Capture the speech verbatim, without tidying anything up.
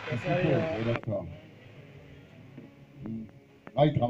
Ça, c'est, Plutôt, euh, oui, d'accord. Hmm. Ah, il travaille.